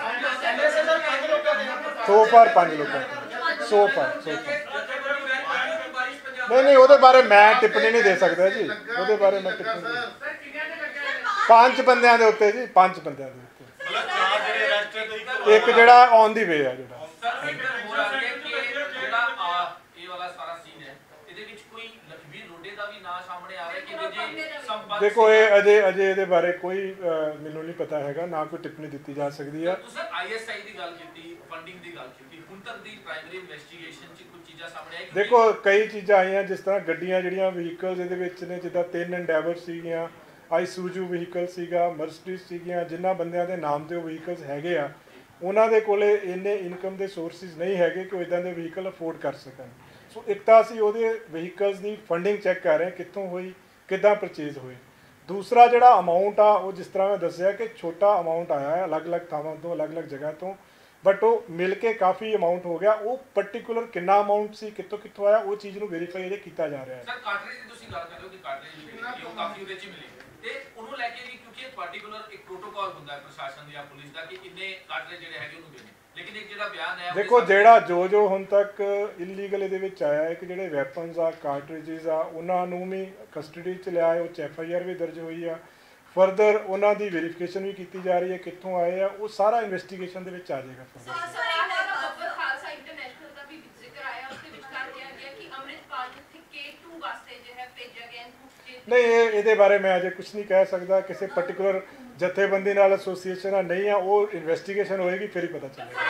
ਸੋ ਫਾਰ ਪੰਜ ਲੋਕਾਂ ਸੋ ਫਾਰ ਸੋ ਫਾਰ ਨਹੀਂ ਨਹੀਂ ਉਹਦੇ ਬਾਰੇ ਮੈਂ ਟਿੱਪਣੀ ਨਹੀਂ ਦੇ ਸਕਦਾ ਜੀ, ਉਹਦੇ ਬਾਰੇ ਮੈਂ ਟਿੱਪਣੀ ਨਹੀਂ। ਪੰਜ ਬੰਦਿਆਂ ਦੇ ਉੱਤੇ ਜੀ, ਪੰਜ ਬੰਦਿਆਂ ਦੇ ਉੱਤੇ, मतलब चार ਜਿਹੜੇ ਅਰੈਸਟ ਹੈ तो ਇੱਕ ਇੱਕ ਜਿਹੜਾ ਔਨ ਦੀ ਵੇ ਆ ਜਿਹੜਾ। ਸਰ ਇੱਕ ਹੋਰ ਆ ਗਿਆ ਕਿ ਜਿਹੜਾ ਆ ਇਹ ਵਾਲਾ ਸਾਰਾ ਸੀਨ ਹੈ, ਇਹਦੇ ਵਿੱਚ ਕੋਈ ਲਖਵੀਰ ਰੋਡੇ ਦਾ ਵੀ ਨਾਂ ਸਾਹਮਣੇ ਆ ਰਿਹਾ ਕਿ ਜੇ ਸੰਪਰਕ ਦੇਖੋ ਇਹ ਅਜੇ ਅਜੇ ਇਹਦੇ ਬਾਰੇ ਕੋਈ ਅਹ, ਮੈਨੂੰ ਨਹੀਂ ਪਤਾ ਹੈਗਾ, ਨਾ ਕੋਈ ਟਿੱਪਣੀ ਦਿੱਤੀ ਜਾ ਸਕਦੀ ਆ। ਤੁਸੀਂ ਆਈਐਸਆਈ ਦੀ ਗੱਲ ਕੀਤੀ, ਫੰਡਿੰਗ ਦੀ ਗੱਲ ਕੀਤੀ, ਹੁਣ ਤੱਕ ਦੀ ਪ੍ਰਾਇਮਰੀ ਇਨਵੈਸਟੀਗੇਸ਼ਨ 'ਚ ਕੁਝ ਚੀਜ਼ਾਂ ਸਾਹਮਣੇ ਆਈ? ਦੇਖੋ ਕਈ ਚੀਜ਼ਾਂ ਆਈਆਂ, ਜਿਸ ਤਰ੍ਹਾਂ ਗੱਡੀਆਂ ਜਿਹੜੀਆਂ ਵਹੀਕਲਸ ਇਹਦੇ ਵਿੱਚ ਨੇ, ਜਿੱਦਾਂ ਤਿੰਨ ਐਂਡੈਵਰ ਸੀਗੀਆਂ, ਆਈਸੂਜੂ ਵਹੀਕਲ ਸੀਗਾ, ਮਰਸਡੀਜ਼ ਸੀਗੀਆਂ, ਜਿਨ੍ਹਾਂ ਬੰਦਿਆਂ ਦੇ ਨਾਮ ਤੇ ਉਹ ਵਹੀਕਲਸ ਹੈਗੇ ਆ, ਉਹਨਾਂ ਦੇ ਕੋਲੇ ਇੰਨੇ ਇਨਕਮ ਦੇ ਸੋਰਸਿਸ ਨਹੀਂ ਹੈਗੇ ਕਿ ਉਹ ਇਦਾਂ ਦੇ ਵਹੀਕਲ ਅਫੋਰਡ ਕਰ ਸਕਣ। ਸੋ ਇੱਕ ਤਾਂ ਅਸੀਂ ਉਹਦੇ ਵਹੀਕਲਸ ਦੀ ਫੰਡਿੰਗ ਚੈੱਕ ਕਰ ਰਹੇ ਹਾਂ, ਕਿੱਥੋਂ ਹੋਈ, ਕਿੱਦਾਂ ਪਰਚੇਜ਼ ਹੋਏ। ਦੂਸਰਾ ਜਿਹੜਾ ਅਮਾਊਂਟ ਆ, ਉਹ ਜਿਸ ਤਰ੍ਹਾਂ ਮੈਂ ਦੱਸਿਆ ਕਿ ਛੋਟਾ ਅਮਾਊਂਟ ਆਇਆ ਹੈ ਅਲੱਗ-ਅਲੱਗ ਥਾਵਾਂ ਤੋਂ, ਅਲੱਗ-ਅਲੱਗ ਜਗ੍ਹਾ ਤੋਂ, ਬਟ ਉਹ ਮਿਲ ਕੇ ਕਾਫੀ ਅਮਾਊਂਟ ਹੋ ਗਿਆ। ਉਹ ਪਾਰਟਿਕੂਲਰ ਕਿੰਨਾ ਅਮਾਊਂਟ ਸੀ, ਕਿੱਥੋਂ ਕਿੱਥੋਂ ਆਇਆ, ਉਹ ਚੀਜ਼ ਨੂੰ ਵੈਰੀਫਾਈ ਇਹਦੇ ਕੀਤਾ ਜਾ ਰਿਹਾ ਹੈ। ਸਰ ਕਾਟਰੇਜ ਦੀ ਤੁਸੀਂ ਗੱਲ ਕਰ ਰਹੇ ਹੋ ਕਿ ਕਾਟਰੇਜ ਜਿਹੜੀ ਉਹ ਕਾਫੀ ਉਹਦੇ 'ਚ ਮਿਲੀ ਤੇ ਉਹਨੂੰ ਲੈ ਕੇ ਵੀ, ਕਿਉਂਕਿ ਇਹ ਪਾਰਟਿਕੂਲਰ ਇੱਕ ਪ੍ਰੋਟੋਕਾਲ ਹੁੰਦਾ ਹੈ ਪ੍ਰਸ਼ਾਸਨ ਜਾਂ ਪੁਲਿਸ ਦਾ ਕਿ ਇੰਨੇ ਕਾਟਰੇਜ ਜਿਹੜੇ ਹੈਗੇ ਉਹਨੂੰ ਦੇਣੇ, ਲੇਕਿਨ ਇੱਕ ਜਿਹੜਾ ਬਿਆਨ ਹੈ ਦੇਖੋ ਜਿਹੜਾ ਜੋ ਜੋ ਹੁਣ ਤੱਕ ਇਲੀਗਲ ਇਹਦੇ ਵਿੱਚ ਆਇਆ ਹੈ ਕਿ ਜਿਹੜੇ ਵੈਪਨਸ ਆ, ਕਾਰਟ੍ਰਿਜਸ ਆ, ਉਹਨਾਂ ਨੂੰ ਵੀ ਕਸਟਡੀ 'ਚ ਲਿਆ ਹੈ, ਉਹ 'ਚ ਐਫ ਆਈ ਆਰ ਵੀ ਦਰਜ ਹੋਈ ਆ। ਫਰਦਰ ਉਹਨਾਂ ਦੀ ਵੈਰੀਫਿਕੇਸ਼ਨ ਵੀ ਕੀਤੀ ਜਾ ਰਹੀ ਹੈ ਕਿੱਥੋਂ ਆਏ ਆ, ਉਹ ਸਾਰਾ ਇਨਵੈਸਟੀਗੇਸ਼ਨ ਦੇ ਵਿੱਚ ਆ ਜਾਏਗਾ। ਖਾਲਸਾ ਇੰਟਰਨੈਸ਼ਨਲ ਦਾ ਵੀ ਜ਼ਿਕਰ ਆਇਆ, उसके ਵਿੱਚ ਕਰ ਦਿਆ ਗਿਆ ਕਿ ਅੰਮ੍ਰਿਤਪਾਲ ਨੂੰ ਕੇ ਟੂ ਵਾਸਤੇ ਜੋ ਹੈ ਭੇਜਿਆ ਗਿਆ। ਨਹੀਂ ਇਹ ਇਹਦੇ ਬਾਰੇ ਮੈਂ ਅਜੇ ਕੁਝ ਨਹੀਂ ਕਹਿ ਸਕਦਾ, ਕਿਸੇ ਪਾਰਟਿਕੂਲਰ ਜਥੇਬੰਦੀ ਨਾਲ ਐਸੋਸੀਏਸ਼ਨ ਆ ਨਹੀਂ ਆ, ਉਹ ਇਨਵੈਸਟੀਗੇਸ਼ਨ ਹੋਏਗੀ ਫਿਰ ਹੀ ਪਤਾ ਚੱਲੇਗਾ।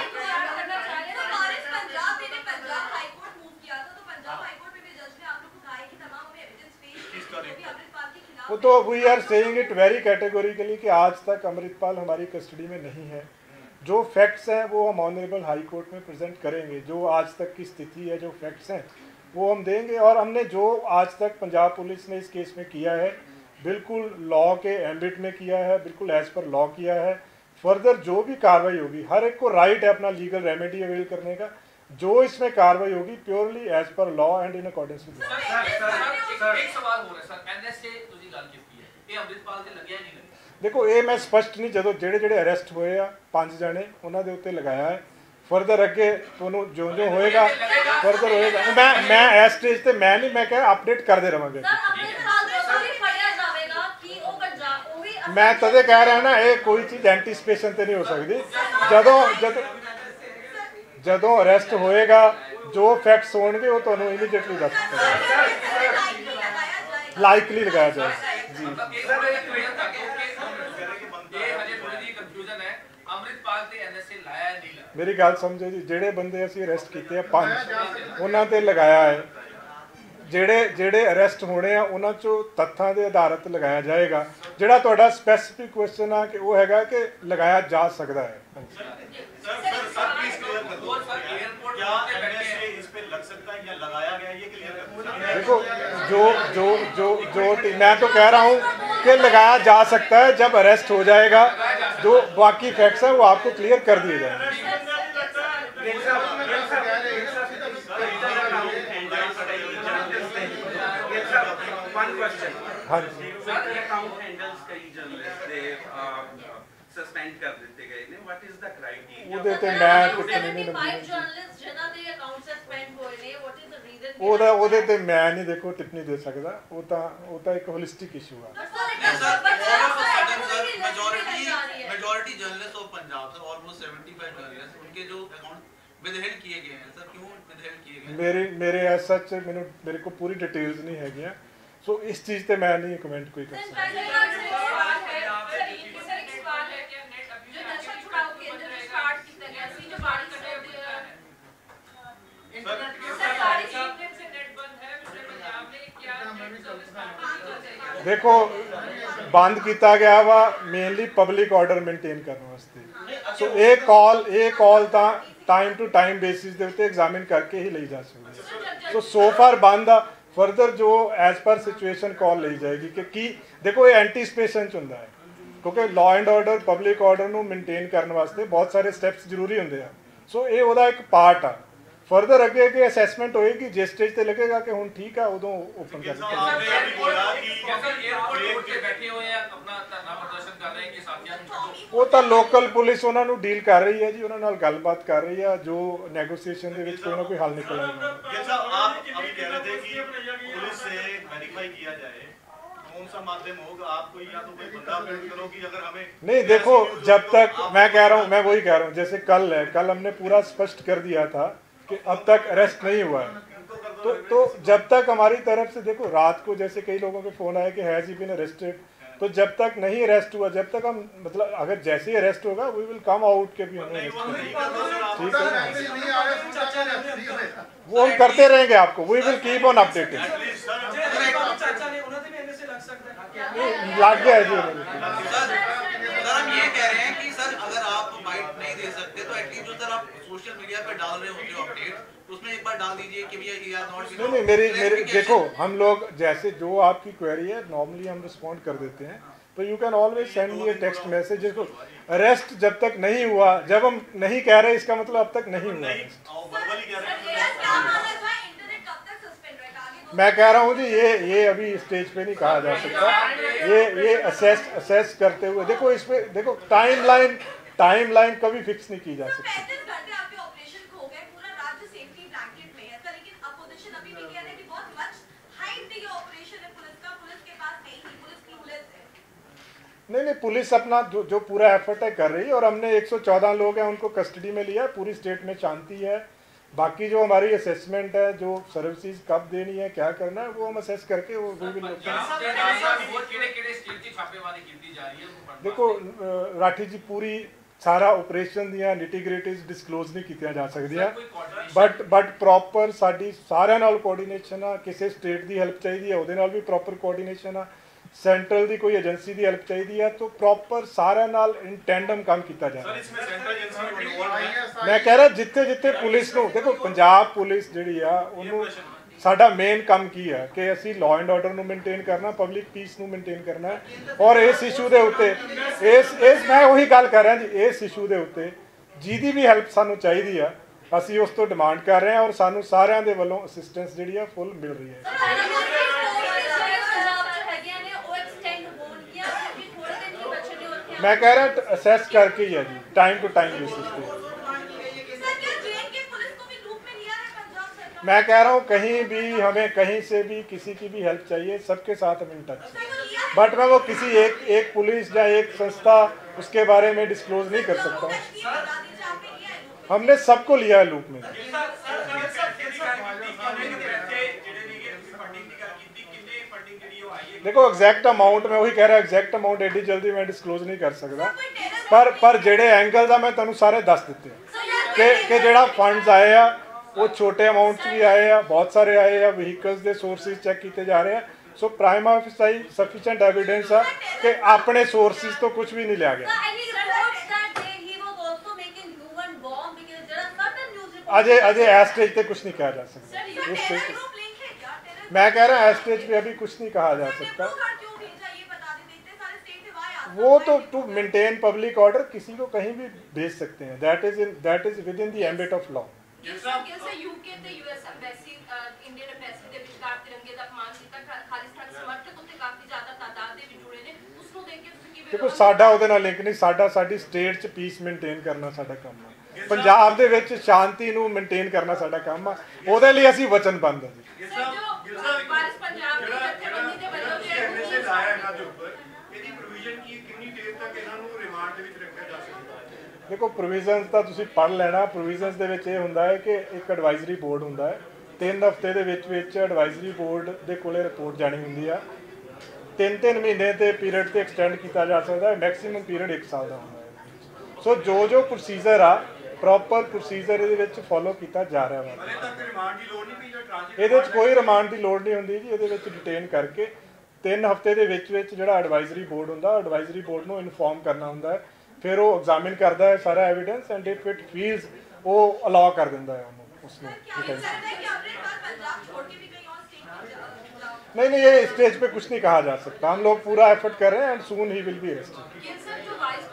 वो तो we are saying it very categorically कि आज तक अमृतपाल हमारी कस्टडी में नहीं है। जो फैक्ट्स हैं वो हम ऑनरेबल हाई कोर्ट में प्रेजेंट करेंगे, जो आज तक की स्थिति है, जो फैक्ट्स हैं वो हम देंगे। और हमने जो आज तक पंजाब पुलिस ने इस केस में किया है बिल्कुल लॉ के एम्बिट में किया है, बिल्कुल एज पर लॉ किया है। फर्दर जो भी कार्रवाई होगी, हर एक को राइट है अपना लीगल रेमेडी अवेल करने का, जो इसमें कार्रवाई होगी purely as per law and in accordance with law. एक सवाल हो रहा है सर, एनएसए ਤੁਸੀਂ ਗੱਲ ਕੀਤੀ ਹੈ, ਇਹ ਅੰਮ੍ਰਿਤਪਾਲ ਤੇ ਲੱਗਿਆ ਨਹੀਂ ਲੱਗਿਆ? देखो ये मैं स्पष्ट नहीं, जो ਜਿਹੜੇ ਜਿਹੜੇ ਅਰੈਸਟ ਹੋਏ ਆ ਪੰਜ ਜਣੇ ਉਹਨਾਂ ਦੇ ਉੱਤੇ ਲਗਾਇਆ ਹੈ। ਫਰਦਰ ਅੱਗੇ ਤੁਹਾਨੂੰ ਜੋ ਜੋ ਹੋਏਗਾ ਫਰਦਰ ਹੋਏਗਾ। ਮੈਂ ਮੈਂ ਇਸ ਸਟੇਜ ਤੇ ਮੈਂ ਨਹੀਂ, ਮੈਂ ਕਿਹਾ ਅਪਡੇਟ ਕਰਦੇ ਰਵਾਂਗੇ। ਮੈਂ ਤਦੇ ਕਹਿ ਰਿਹਾ ਨਾ, ਇਹ ਕੋਈ ਚੀਜ਼ ਐਂਟੀਸਪੇਸ਼ਨ ਤੇ ਨਹੀਂ ਹੋ ਸਕਦੀ। ਜਦੋਂ ਜਦੋਂ ਜਦੋਂ ਅਰੈਸਟ ਹੋਏਗਾ, ਜੋ ਫੈਕਟਸ ਹੋਣਗੇ ਉਹ ਤੁਹਾਨੂੰ ਇਮੀਡੀਏਟਲੀ ਦੱਸ ਦਿੱਤਾ ਲਾਈਕਲੀ ਲਗਾਇਆ ਜਾਏਗਾ ਜੀ। ਮੇਰੀ ਗੱਲ ਸਮਝੋ ਜੀ, ਜਿਹੜੇ ਬੰਦੇ ਅਸੀਂ ਅਰੈਸਟ ਕੀਤੇ ਆ ਪੰਜ, ਉਹਨਾਂ ਤੇ ਲਗਾਇਆ ਹੈ। ਜਿਹੜੇ ਜਿਹੜੇ ਅਰੈਸਟ ਹੋਣੇ ਆ ਉਹਨਾਂ ਚੋਂ ਤੱਥਾਂ ਦੇ ਆਧਾਰਿਤ ਲਗਾਇਆ ਜਾਏਗਾ। ਜਿਹੜਾ ਤੁਹਾਡਾ ਸਪੈਸੀਫਿਕ ਕੁਐਸਚਨ ਆ ਕਿ ਉਹ ਹੈਗਾ ਕਿ ਲਗਾਇਆ ਜਾ ਸਕਦਾ ਹੈ। Sir sir sir please clear कर दो, क्या एनएसए इस पे लग सकता है या लगाया गया, ये क्लियर कर दो। देखो जो जो जो जो मैं तो कह रहा हूँ कि लगाया जा सकता है, जब अरेस्ट हो जाएगा जो बाकी फैक्ट्स हैं वो आपको क्लियर कर दिए जाएंगे। One question sir, account handles कई जर्नलिस्ट दे ਸਸਪੈਂਡ ਕਰ ਦਿੱਤੇ ਗਏ ਨੇ, ਵਾਟ ਇਜ਼ ਦਾ ਕ੍ਰਾਈਟੇਰੀਆ? ਉਹਦੇ ਤੇ ਮੈਂ ਟਿੱਪਣੀ ਨਹੀਂ ਪੰਜ ਦਿੰਦੀ ਜਰਨਲਿਸਟ ਜਿਨ੍ਹਾਂ ਦੇ ਅਕਾਊਂਟ ਸਸਪੈਂਡ ਹੋਏ ਨੇ, ਵਾਟ ਇਜ਼ ਦ ਰੀਜ਼ਨ? ਉਹਦਾ ਉਹਦੇ ਤੇ ਮੈਂ ਨਹੀਂ ਦੇਖੋ ਟਿੱਪਣੀ ਦੇ ਸਕਦਾ, ਉਹ ਤਾਂ ਉਹ ਤਾਂ ਇੱਕ ਹੋਲਿਸਟਿਕ ਇਸ਼ੂ ਆ। Majority journalist of Punjab sir, almost पचहत्तर जर्नलिस्ट, उनके जो अकाउंट विदहेल्ड किए गए हैं सर, क्यों विदहेल्ड किए गए? ਮੇਰੇ ਮੇਰੇ ਐਸ ਸੱਚ ਮੈਨੂੰ ਮੇਰੇ ਕੋਲ ਪੂਰੀ ਡਿਟੇਲਸ ਨਹੀਂ ਹੈਗੀਆਂ, ਸੋ ਇਸ ਚੀਜ਼ ਤੇ ਮੈਂ ਨਹੀਂ ਕਮੈਂਟ ਕੋਈ ਕਰ ਸਕਦਾ। ਦੇਖੋ ਬੰਦ ਕੀਤਾ ਗਿਆ ਵਾ ਮੇਨਲੀ ਪਬਲਿਕ ਆਰਡਰ ਮੇਨਟੇਨ ਕਰਨ ਵਾਸਤੇ, ਸੋ ਇਹ ਕਾਲ ਇਹ ਕਾਲ ਤਾਂ ਟਾਈਮ ਟੂ ਟਾਈਮ ਬੇਸਿਸ ਦੇ ਉੱਤੇ ਐਗਜ਼ਾਮਿਨ ਕਰਕੇ ਹੀ ਲਈ ਜਾ ਸਕਦੀ ਹੈ। ਸੋ ਸੋ ਫਾਰ ਬੰਦ ਆ, ਫਰਦਰ ਜੋ ਐਜ਼ ਪਰ ਸਿਚੁਏਸ਼ਨ ਕਾਲ ਲਈ ਜਾਏਗੀ ਕਿ ਕੀ ਦੇਖੋ ਇਹ ਐਂਟੀਸਪੇਸ਼ਨ ਚ ਹੁੰਦਾ ਹੈ, ਕਿਉਂਕਿ law and order public order ਨੂੰ ਮੇਨਟੇਨ ਕਰਨ ਵਾਸਤੇ ਬਹੁਤ ਸਾਰੇ ਸਟੈਪਸ ਜ਼ਰੂਰੀ ਹੁੰਦੇ ਆ, ਸੋ ਇਹ ਉਹਦਾ ਇੱਕ ਪਾਰਟ ਆ। ਫਰਦਰ ਅੱਗੇ ਅੱਗੇ ਅਸੈਸਮੈਂਟ ਹੋਏਗੀ, ਜਿਸ ਸਟੇਜ ਤੇ ਲੱਗੇਗਾ ਕਿ ਹੁਣ ਠੀਕ ਆ ਉਦੋਂ ਓਪਨ ਕਰ ਦਿੱਤਾ। ਉਹ ਤਾਂ ਲੋਕਲ ਪੁਲਿਸ ਉਹਨਾਂ ਨੂੰ ਡੀਲ ਕਰ ਰਹੀ ਹੈ ਜੀ, ਉਹਨਾਂ ਨਾਲ ਗੱਲਬਾਤ ਕਰ ਰਹੀ ਆ, ਜੋ ਨੈਗੋਸ਼ੀਏਸ਼ਨ ਦੇ ਵਿੱਚ ਕੋਈ ਨਾ ਕੋਈ ਹੱਲ ਨਿਕਲ ਆਏਗਾ। आप अभी कह रहे थे कि पुलिस से वेरीफाई किया जाए, कौन सा माध्यम होगा? आप कोई या तो कोई बंदा अपडेट करो कि अगर हमें नहीं देखो, जब तक मैं कह रहा हूँ, मैं वही कह रहा हूँ, जैसे कल है, कल हमने पूरा स्पष्ट कर दिया था कि अब तक अरेस्ट नहीं हुआ है, तो तो जब तक हमारी तरफ से देखो रात को जैसे कई लोगों के फोन आए कि हैज ही बीन अरेस्टेड, तो जब तक नहीं अरेस्ट हुआ, जब तक हम मतलब अगर जैसे ही अरेस्ट होगा वी विल कम आउट के भी हमें अरेस्ट किया, ठीक है ना, वो हम करते रहेंगे आपको, we will keep on updating. लग गया जी सर, हम ये कह रहे हैं कि सर अगर आप बाइट नहीं दे सकते तो एटलीस्ट जो सर आप सोशल मीडिया पे डाल रहे होते हो अपडेट, उसमें एक बार डाल दीजिए कि भैया ये आर नॉट। नहीं नहीं मेरी मेरी देखो, हम लोग जैसे जो आपकी क्वेरी है नॉर्मली हम रिस्पॉन्ड कर देते हैं, तो you can always send me a text message. जिसको अरेस्ट जब तक नहीं हुआ, जब हम नहीं कह रहे इसका मतलब अब तक नहीं हुआ अरेस्ट। मैं कह रहा हूँ जी ये ये अभी स्टेज पे नहीं कहा जा सकता, ये ये असेस असेस करते हुए देखो, इस पे देखो टाइम लाइन टाइम लाइन कभी फिक्स नहीं की जा सकती। नहीं नहीं पुलिस अपना जो जो पूरा एफर्ट है कर रही है, और हमने एक सौ चौदह लोग हैं उनको कस्टडी में लिया, पूरी स्टेट में शांति है। बाकी जो हमारी असेसमेंट है, जो सर्विसेज कब देनी है, क्या करना है, वो हम असेस करके वो भी भी देखो राठी जी पूरी सारा ऑपरेशन ਦੀਆਂ ਨਿਟੀਗ੍ਰਿਟੀਜ਼ ਡਿਸਕਲੋਜ਼ ਨਹੀਂ ਕੀਤੀਆਂ ਜਾ ਸਕਦੀਆਂ, ਬਟ ਬਟ ਪ੍ਰੋਪਰ ਸਾਡੀ ਸਾਰਿਆਂ ਨਾਲ ਕੋਆਰਡੀਨੇਸ਼ਨ ਆ। ਕਿਸੇ ਸਟੇਟ ਦੀ ਹੈਲਪ ਚਾਹੀਦੀ ਹੈ ਉਹਦੇ ਨਾਲ ਵੀ ਪ੍ਰੋਪਰ ਕੋਆਰਡੀਨੇਸ਼ਨ ਆ, ਸੈਂਟਰਲ ਦੀ ਕੋਈ ਏਜੰਸੀ ਦੀ ਹੈਲਪ ਚਾਹੀਦੀ ਹੈ ਤਾਂ ਪ੍ਰੋਪਰ ਸਾਰਿਆਂ ਨਾਲ ਇਨ ਟੈਂਡਮ ਕੰਮ ਕੀਤਾ ਜਾਣਾ। ਮੈਂ ਕਹਿ ਰਿਹਾ ਜਿੱਥੇ ਜਿੱਥੇ ਪੁਲਿਸ ਨੂੰ ਦੇਖੋ, ਪੰਜਾਬ ਪੁਲਿਸ ਜਿਹੜੀ ਆ ਉਹਨੂੰ ਸਾਡਾ ਮੇਨ ਕੰਮ ਕੀ ਹੈ ਕਿ ਅਸੀਂ ਲਾਅ ਐਂਡ ਆਰਡਰ ਨੂੰ ਮੇਨਟੇਨ ਕਰਨਾ, ਪਬਲਿਕ ਪੀਸ ਨੂੰ ਮੇਨਟੇਨ ਕਰਨਾ ਹੈ, ਔਰ ਇਸ ਇਸ਼ੂ ਦੇ ਉੱਤੇ ਇਸ ਇਸ ਮੈਂ ਉਹੀ ਗੱਲ ਕਰ ਰਿਹਾ ਜੀ, ਇਸ ਇਸ਼ੂ ਦੇ ਉੱਤੇ ਜਿਹਦੀ ਵੀ ਹੈਲਪ ਸਾਨੂੰ ਚਾਹੀਦੀ ਆ ਅਸੀਂ ਉਸ ਤੋਂ ਡਿਮਾਂਡ ਕਰ ਰਹੇ ਹਾਂ, ਔਰ ਸਾਨੂੰ ਸਾਰਿਆਂ ਦੇ ਵੱਲੋਂ ਅਸਿਸਟੈਂਸ ਜਿਹੜੀ ਆ ਫੁੱਲ ਮਿਲ ਰਹੀ ਹੈ। मैं कह रहा असेस करके ही है जी, टाइम टू टाइम बेसिस पे। मैं कह रहा हूँ कहीं भी हमें कहीं से भी किसी की भी हेल्प चाहिए, सबके साथ हम इन टच हैं, बट मैं वो किसी एक एक पुलिस या एक संस्था उसके बारे में डिस्क्लोज नहीं कर सकता हूँ। हमने सबको लिया है लूप में। देखो एग्जैक्ट अमाउंट मैं वही कह रहा, एग्जैक्ट अमाउंट एडी जल्दी मैं डिस्क्लोज नहीं कर सकता, पर पर जेडे एंगल ਦਾ मैं ਤੁਹਾਨੂੰ ਸਾਰੇ ਦੱਸ ਦਿੱਤੇ ਕਿ ਕਿ ਜਿਹੜਾ ਫੰਡਸ ਆਏ ਆ ਉਹ ਛੋਟੇ ਅਮਾਉਂਟ 'ਚ ਵੀ ਆਏ ਆ, ਬਹੁਤ ਸਾਰੇ ਆਏ ਆ, ਵਹੀਕਲਸ ਦੇ ਸੋਰਸਿਸ ਚੈੱਕ ਕੀਤੇ ਜਾ ਰਹੇ ਆ। So prima facie sufficient evidence ਆ ਕਿ ਆਪਣੇ ਸੋਰਸਿਸ ਤੋਂ ਕੁਝ ਵੀ ਨਹੀਂ ਲਿਆ ਗਿਆ। अजय अजय एस स्टेज पे कुछ नहीं कहा जा सकता, इस स्टेज पे मैं कह रहा हूँ एस स्टेज पे अभी कुछ नहीं कहा जा सकता। वो तो टू मेंटेन पब्लिक ऑर्डर किसी को कहीं भी भेज सकते हैं, that is in that is within the ambit of law. UK ਤੇ यूएस ਐਮਬੈਸੀ ਇੰਡੀਅਨ ਐਮਬੈਸੀ ਦੇ ਵਿਚਕਾਰ ਤਿਰੰਗੇ ਦਾ ਅਪਮਾਨ ਕੀਤਾ, ਖਾਲਿਸਤਾਨ ਸਮਰਥਕ ਉੱਤੇ ਕਾਫੀ ਜ਼ਿਆਦਾ ਤਾਦਾਦ ਦੇ ਵਿੱਚ ਜੁੜੇ ਨੇ, ਉਸ ਨੂੰ ਦੇਖ ਕੇ ਤੁਸੀਂ ਦੇਖੋ ਸਾਡਾ ਉਹਦੇ ਨਾਲ ਲਿੰਕ ਨਹੀਂ, ਸਾਡਾ ਸਾਡੀ ਸਟੇਟ 'ਚ ਪੀਸ ਮੇਨਟੇਨ ਕਰਨਾ ਸਾਡਾ ਕੰਮ ਆ, ਪੰਜਾਬ ਦੇ ਵਿੱਚ ਸ਼ਾਂਤੀ ਨੂੰ ਮੇਨਟੇਨ ਕਰਨਾ ਸਾਡਾ ਕੰਮ ਆ, ਉਹਦੇ ਲਈ ਅਸੀਂ ਵਚਨਬੱਧ ਹਾਂ ਜੀ। ਸਰ ਜੋ ਵਾਰਿਸ ਪੰਜਾਬ ਦੀ ਜਥੇਬੰਦੀ ਦੇ ਵੱਲੋਂ ਐਨਐਸਏ ਲਾਇਆ ਇਹਨਾਂ ਦੇ ਉੱਪਰ, ਇਹਦੀ ਪ੍ਰੋਵੀਜ਼ਨ ਕੀ ਕਿੰਨੀ ਦੇਰ ਤੱਕ ਇਹਨਾਂ ਨੂੰ ਰਿਮਾਂਡ ਦੇ ਵਿੱਚ ਰੱਖਿਆ ਜਾ ਸਕਦਾ ਹੈ? ਦੇਖੋ ਪ੍ਰੋਵੀਜ਼ਨਸ ਤਾਂ ਤੁਸੀਂ ਪੜ੍ਹ ਲੈਣਾ। ਪ੍ਰੋਵੀਜ਼ਨਸ ਦੇ ਵਿੱਚ ਇਹ ਹੁੰਦਾ ਹੈ ਕਿ ਇੱਕ ਐਡਵਾਈਜ਼ਰੀ ਬੋਰਡ ਹੁੰਦਾ ਹੈ, ਤਿੰਨ ਹਫ਼ਤੇ ਦੇ ਵਿੱਚ ਵਿੱਚ ਐਡਵਾਈਜ਼ਰੀ ਬੋਰਡ ਦੇ ਕੋਲੇ ਰਿਪੋਰਟ ਜਾਣੀ ਹੁੰਦੀ ਆ, ਤਿੰਨ ਤਿੰਨ ਮਹੀਨੇ ਦੇ ਪੀਰੀਅਡ ਤੇ ਐਕਸਟੈਂਡ ਕੀਤਾ ਜਾ ਸਕਦਾ ਹੈ, ਮੈਕਸਿਮਮ ਪੀਰੀਅਡ ਇੱਕ ਸਾਲ ਦਾ ਹੁੰਦਾ ਹੈ। ਸੋ ਜੋ ਜੋ ਪ੍ਰੋਸੀਜਰ ਆ ਪ੍ਰੋਪਰ ਪ੍ਰੋਸੀਜਰ ਇਹਦੇ ਵਿੱਚ ਫੋਲੋ ਕੀਤਾ ਜਾ ਰਿਹਾ ਵਾ। ਹਲੇ ਤੱਕ ਰਿਮਾਂਡ ਦੀ ਲੋੜ ਨਹੀਂ ਪਈ ਜਾਂ ਟ੍ਰਾਂਜ਼ਿਟ ਇਹਦੇ 'ਚ ਕੋਈ ਰਿਮਾਂਡ ਦੀ ਲੋੜ ਨਹੀਂ ਹੁੰਦੀ ਜੀ। ਇਹਦੇ ਵਿੱਚ ਡਿਟੇਨ ਕਰਕੇ ਤਿੰਨ ਹਫ਼ਤੇ ਦੇ ਵਿੱਚ ਵਿੱਚ ਜਿਹੜਾ ਐਡਵਾਈਜ਼ਰੀ ਬੋਰਡ ਹੁੰਦਾ, ਐਡਵਾਈਜ਼ਰੀ ਬੋਰਡ ਨੂੰ ਇਨਫੋਰਮ ਕਰਨਾ ਹੁੰਦਾ ਹੈ, ਫਿਰ ਉਹ ਐਗਜ਼ਾਮਿਨ ਕਰਦਾ ਹੈ ਸਾਰਾ evidence and if it feels ਉਹ ਅਲਾਉ ਕਰ ਦਿੰਦਾ ਹੈ ਉਹਨੂੰ ਉਸਨੂੰ डिटेंशन। नहीं नहीं ये स्टेज पे कुछ नहीं कहा जा सकता, हम लोग पूरा एफर्ट कर रहे हैं एंड सून ही विल बी अरेस्टेड।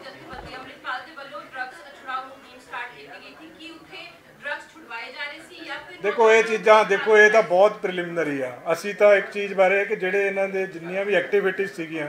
देखो ये चीज़ां देखो ये तो बहुत प्रिलिमिनरी आ, ਅਸੀਂ ਤਾਂ ਇੱਕ ਚੀਜ਼ ਬਾਰੇ ਕਿ ਜਿਹੜੇ ਇਹਨਾਂ ਦੇ ਜਿੰਨੀਆਂ ਵੀ ਐਕਟੀਵਿਟੀਜ਼ ਸੀਗੀਆਂ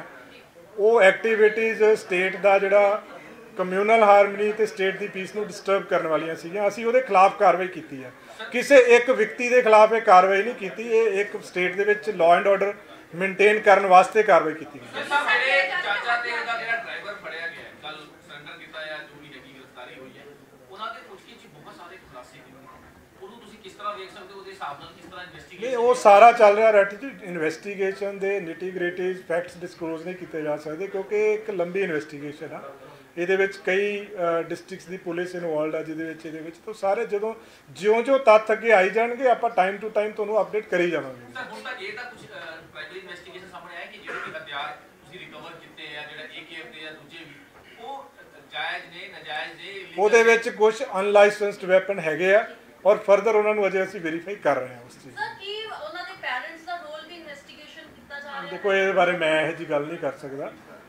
ਉਹ ਐਕਟੀਵਿਟੀਜ਼ ਸਟੇਟ ਦਾ ਜਿਹੜਾ ਕਮਿਊਨਲ ਹਾਰਮਨੀ ਤੇ ਸਟੇਟ ਦੀ ਪੀਸ ਨੂੰ ਡਿਸਟਰਬ ਕਰਨ ਵਾਲੀਆਂ ਸੀਗੀਆਂ, ਅਸੀਂ ਉਹਦੇ ਖਿਲਾਫ ਕਾਰਵਾਈ ਕੀਤੀ ਹੈ। ਕਿਸੇ ਇੱਕ ਵਿਅਕਤੀ ਦੇ ਖਿਲਾਫ ਇਹ ਕਾਰਵਾਈ ਨਹੀਂ ਕੀਤੀ, ਇਹ ਇੱਕ ਸਟੇਟ ਦੇ ਵਿੱਚ ਲਾਅ ਐਂਡ ਆਰਡਰ ਮੇਨਟੇਨ ਕਰਨ ਵਾਸਤੇ ਕਾਰਵਾਈ ਕੀਤੀ ਗਈ। ਮੇਰੇ ਚਾਚਾ ਤੇ ਦਾ ਜਿਹੜਾ ਡਰਾਈਵਰ ਫੜਿਆ ਗਿਆ ਕੱਲ ਸਰੈਂਡਰ ਕੀਤਾ ਹੈ, ਜੋ ਵੀ ਹੈਗੀ ਗ੍ਰਿਫਤਾਰੀ ਹੋਈ ਹੈ, ਉਹਨਾਂ ਦੇ ਪੁੱਛਗਿੱਛ 'ਚ ਬਹੁਤ ਸਾਰੇ ਖੁਲਾਸੇ ਕੀਤੇ, ਉਹਨੂੰ ਤੁਸੀਂ ਕਿਸ ਤਰ੍ਹਾਂ ਵੇਖ ਸਕਦੇ ਹੋ? ਉਹਦੇ ਹਿਸਾਬ ਨਾਲ ਕਿਸ ਤਰ੍ਹਾਂ ਇਨਵੈਸਟੀਗੇਸ਼ਨ ਨਹੀਂ ਉਹ ਸਾਰਾ ਚੱਲ ਰਿਹਾ ਰੈਟ ਜੀ। ਇਨਵੈਸਟੀਗੇਸ਼ਨ ਦੇ ਨਿਟੀ-ਗ੍ਰਿਟੀਜ਼ ਫੈਕਟਸ ਡਿਸਕਲੋਜ਼ ਨਹੀਂ ਕੀਤੇ ਜਾ ਸਕਦੇ ਕਿਉਂਕਿ ਇੱਕ ਲੰਬੀ ਇਨਵੈਸਟੀਗੇਸ਼ਨ ਆ, ਇਹਦੇ ਵਿੱਚ ਕਈ ਡਿਸਟ੍ਰਿਕਟਸ ਦੀ ਪੁਲਿਸ ਇਨਵੋਲਡ ਆ ਜਿਹਦੇ ਵਿੱਚ ਇਹਦੇ ਵਿੱਚ ਤਾਂ ਸਾਰੇ ਜਦੋਂ ਜਿਉਂ-ਜਿਉਂ ਤੱਥ ਅੱਗੇ ਆਈ ਜਾਣਗੇ ਆਪਾਂ ਟਾਈਮ ਟੂ ਟਾਈਮ ਤੁਹਾਨੂੰ ਅਪਡੇਟ ਕਰੀ ਜਾਵਾਂਗੇ। ਸਰ ਹੁਣ ਤੱਕ ਇਹ ਤਾਂ ਕੁਝ ਪ੍ਰਾਈਮਰੀ ਇਨਵੈਸਟੀਗੇਸ਼ਨ ਸਾਹਮਣੇ ਆਇਆ ਕਿ ਜਿਹੜੇ ਵੀ ਹਥਿਆਰ ਤੁਸੀਂ ਰਿਕਵਰ ਕੀਤੇ ਆ, ਜਿਹੜਾ ਏਕੇਐਫ ਦੇ ਆ ਦੂਜੇ ਵੀ, ਉਹ ਜਾਇਜ਼ ਨੇ ਨਾਜਾਇਜ਼ ਨੇ? ਉਹਦੇ ਵਿੱਚ ਕੁਝ ਅਨਲਾਇਸੈਂਸਡ ਵੈਪਨ ਹੈਗੇ ਆ ਔਰ ਫਰਦਰ ਉਹਨਾਂ ਨੂੰ ਅਜੇ ਅਸੀਂ ਵੈਰੀਫਾਈ ਕਰ ਰਹੇ ਹਾਂ ਉਸ ਚੀਜ਼। ਸਰ ਕੀ ਉਹਨਾਂ ਦੇ ਪੈਰੈਂਟਸ ਦਾ ਰੋਲ ਵੀ ਇਨਵੈਸਟੀਗੇਸ਼ਨ ਕੀਤਾ ਜਾ ਰਿਹਾ ਹੈ? ਦੇਖੋ ਇਹਦੇ ਬਾਰੇ ਮੈਂ ਇਹੋ ਜਿਹੀ ਗੱਲ ਨਹੀਂ ਕਰ ਸਕਦਾ।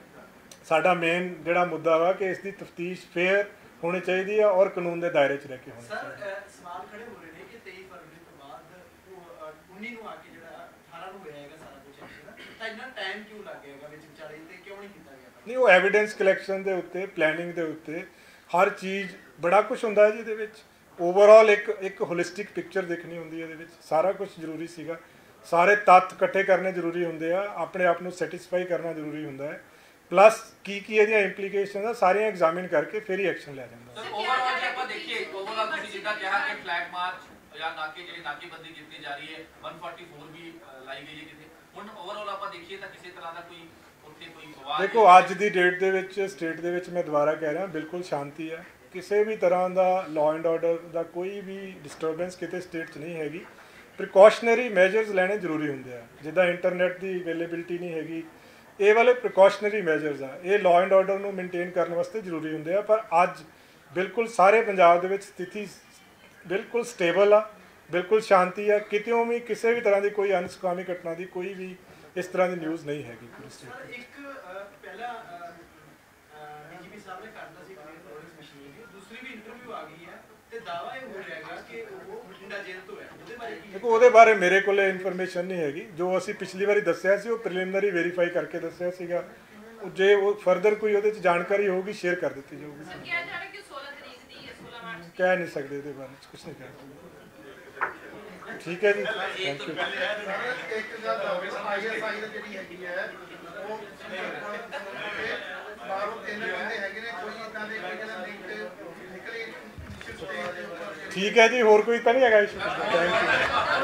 ਸਾਡਾ ਮੇਨ ਜਿਹੜਾ ਮੁੱਦਾ ਵਾ ਕਿ ਇਸ ਦੀ ਤਫਤੀਸ਼ ਫੇਅਰ ਹੋਣੀ ਚਾਹੀਦੀ ਆ ਔਰ ਕਾਨੂੰਨ ਦੇ ਦਾਇਰੇ 'ਚ ਰਹਿ ਕੇ ਹੋਣੀ ਚਾਹੀਦੀ ਹੈ। ਸਰ ਸਵਾਲ ਖੜੇ ਹੋ ਰਹੇ ਨੇ ਕਿ ਤੇਈ ਫਰਵਰੀ ਤੋਂ ਬਾਅਦ ਉਹ ਉੱਨੀ ਨੂੰ ਆ ਕੇ ਜਿਹੜਾ ਅਠਾਰਾਂ ਨੂੰ ਹੋਇਆਗਾ ਸਾਰਾ ਕੁਝ ਹੈ ਤਾਂ ਇੰਨਾ ਟਾਈਮ ਕਿਉਂ ਲੱਗ ਗਿਆਗਾ ਵਿੱਚ ਵਿਚਾਲੇ ਤੇ ਕਿਉਂ ਨਹੀਂ ਕੀਤਾ ਗਿਆ? ਨਹੀਂ ਉਹ ਐਵੀਡੈਂਸ ਕਲੈਕਸ਼ਨ ਦੇ ਉੱਤੇ ਪਲੈਨਿੰਗ ਦੇ ਉੱਤੇ ਹਰ ਚੀਜ਼ ਬੜਾ ਕੁਝ ਹੁੰਦਾ ਹੈ ਜੀ। ਇਹਦੇ ਵਿੱਚ ਓਵਰਆਲ ਇੱਕ ਇੱਕ ਹੋਲਿਸਟਿਕ ਪਿਕਚਰ ਦੇਖਣੀ ਹੁੰਦੀ ਹੈ, ਇਹਦੇ ਵਿੱਚ ਸਾਰਾ ਕੁਝ ਜ਼ਰੂਰੀ ਸੀਗਾ, ਸਾਰੇ ਤੱਥ ਇਕੱਠੇ ਕਰਨੇ ਜ਼ਰੂਰੀ ਹੁੰਦੇ ਆ, ਆਪਣੇ ਆਪ ਨੂੰ ਸੈਟੀਸਫਾਈ ਕਰਨਾ ਜ਼ਰੂਰੀ ਹੁੰਦਾ ਹੈ, ਪਲੱਸ ਕੀ ਕੀ ਇਹਦੀਆਂ ਇੰਪਲੀਕੇਸ਼ਨ ਆ ਸਾਰੀਆਂ ਐਗਜ਼ਾਮਿਨ ਕਰਕੇ ਫਿਰ ਹੀ ਐਕਸ਼ਨ ਲਿਆ ਜਾਂਦਾ। ਸਰ ਓਵਰਆਲ ਜੇ ਆਪਾਂ ਦੇਖੀਏ ਓਵਰਆਲ ਤੁਸੀਂ ਜਿੱਦਾਂ ਕਿਹਾ ਕਿ ਫਲੈਗ ਮਾਰਚ ਜਾਂ ਨਾਕੇ ਜਿਹੜੀ ਨਾਕੇਬੰਦੀ ਕੀਤੀ ਜਾ ਰਹੀ ਹੈ, ਇੱਕ ਸੌ ਚੌਵਾਲੀ ਵੀ ਲਾਈ ਗਈ ਹੈ ਕਿਤੇ, ਹੁਣ ਓਵਰਆਲ ਆਪਾਂ ਦੇਖੀਏ ਤਾਂ ਕਿਸੇ ਤਰ੍ਹਾਂ ਦਾ ਕੋਈ ਉੱਥੇ ਕੋਈ ਵਿਵਾਦ? ਦੇਖੋ ਅੱਜ ਦੀ ਡੇਟ ਦੇ ਵਿੱਚ ਸਟੇਟ ਦੇ ਵਿੱਚ ਮੈਂ ਦੁਬਾਰਾ ਕਹਿ ਰਿਹਾ ਬਿਲਕੁਲ ਸ਼ਾਂਤੀ ਹੈ, ਕਿਸੇ ਵੀ ਤਰ੍ਹਾਂ ਦਾ ਲਾਅ ਐਂਡ ਆਰਡਰ ਦਾ ਕੋਈ ਵੀ ਡਿਸਟਰਬੈਂਸ ਕਿਤੇ ਸਟੇਟ 'ਚ ਨਹੀਂ ਹੈਗੀ। ਪ੍ਰੀਕਾਸ਼ਨਰੀ ਮੈਜਰਸ ਲੈਣੇ ਜ਼ਰੂਰੀ ਹੁੰਦੇ ਆ, ਜਿੱਦਾਂ ਇੰਟਰਨੈਟ ਦੀ ਅਵੇਲੇਬਿਲਿਟੀ ਨਹੀਂ ਹੈਗੀ, ਇਹ ਵਾਲੇ ਪ੍ਰੀਕਾਸ਼ਨਰੀ ਮੈਜਰਸ ਆ, ਇਹ ਲਾਅ ਐਂਡ ਆਰਡਰ ਨੂੰ ਮੇਨਟੇਨ ਕਰਨ ਵਾਸਤੇ ਜ਼ਰੂਰੀ ਹੁੰਦੇ ਆ। ਪਰ ਅੱਜ ਬਿਲਕੁਲ ਸਾਰੇ ਪੰਜਾਬ ਦੇ ਵਿੱਚ ਸਥਿਤੀ ਬਿਲਕੁਲ ਸਟੇਬਲ ਆ, ਬਿਲਕੁਲ ਸ਼ਾਂਤੀ ਆ, ਕਿਤੇੋਂ ਵੀ ਕਿਸੇ ਵੀ ਤਰ੍ਹਾਂ ਦੀ ਕੋਈ ਅਨਸੁਖਾਵੀ ਘਟਨਾ ਦੀ ਕੋਈ ਵੀ ਇਸ ਤਰ੍ਹਾਂ ਦੀ ਨਿਊਜ਼ ਨਹੀਂ ਹੈਗੀ ਪੂਰੀ ਸਟੇਟ ਸਰ ਇੱਕ ਪਹਿਲਾ ਡੀਜੀਪੀ ਸਾਹਿਬ ਨੇ ਕਰਦਾ ਸੀ ਕਲੀਅਰ ਮਸ਼ੀਨ ਦੀ, ਦੂਸਰੀ ਵੀ ਇੰਟਰਵਿਊ ਆ ਗਈ ਹੈ ਤੇ ਦਾਵਾ ਇਹ ਹੋ ਰਿਹਾਗਾ ਕਿ ਉਹ ਬਠਿੰਡਾ ਜੇਲ੍ਹ ਤੋਂ ਹੈ, ਉਹਦੇ ਬਾਰੇ ਕੀ? ਦੇਖੋ ਉਹਦੇ ਬਾਰੇ ਮੇਰੇ ਕੋਲ ਇਨਫੋਰਮੇਸ਼ਨ ਨਹੀਂ ਹੈਗੀ, ਜੋ ਅਸੀਂ ਪਿਛਲੀ ਵਾਰੀ ਦੱਸਿਆ ਸੀ ਉਹ ਪ੍ਰੀਲਿਮਿਨਰੀ ਵੈਰੀਫਾਈ ਕਰਕੇ ਦੱਸਿਆ ਸੀਗਾ, ਜੇ ਉਹ ਫਰਦਰ ਕੋਈ ਉਹਦੇ 'ਚ ਜਾਣਕਾਰੀ ਹੋਊਗੀ ਸ਼ੇਅਰ ਕਰ ਦਿੱਤੀ ਜਾਊਗੀ। ਸਰ ਕਿਹਾ ਜਾ ਰਿਹਾ ਕਿ ਸੋਲਾਂ ਤਰੀਕ ਦੀ ਹੈ, ਸੋਲਾਂ ਮਾਰਚ ਦੀ। ਕਹਿ ਨਹੀਂ ਸਕਦੇ ਇਹਦੇ ਬਾਰੇ 'ਚ ਕੁਝ ਨਹੀਂ ਕਹਿ ਸਕਦੇ। ਠੀਕ ਹੈ ਜੀ, ਥੈਂਕ ਯੂ। ਇੱਕ ਗੱਲ ਆਈਐਸਆਈ ਦੀ ਜਿਹੜੀ ਹੈਗੀ ਹੈ ਉਹ ਬਾਹਰੋਂ ਤਿੰਨ ਬੰਦੇ ਹੈਗੇ ਨੇ, ਕੋਈ ਇਦਾਂ ਦੇ ਕੋਈ ਜਿਹੜਾ ਲਿੰਕ ਨਿਕਲੇ ਠੀਕ ਹੈ ਜੀ, ਹੋਰ ਕੋਈ ਤਾਂ ਨਹੀਂ ਹੈਗਾ ਇਸ਼ੂ? Thank you.